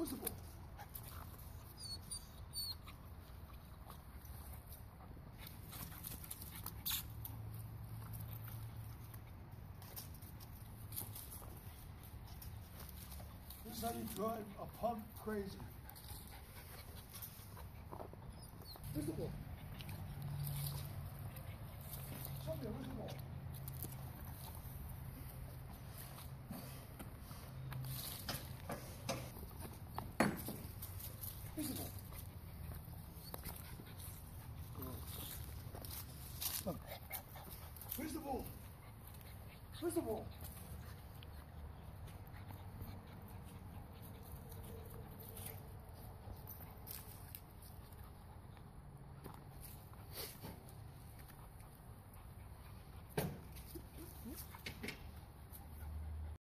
Where's the ball? This is how you drive a pug crazy. Where's the ball? Show me, where's the ball? Where's the ball? Look. Where's the ball? Where's the ball?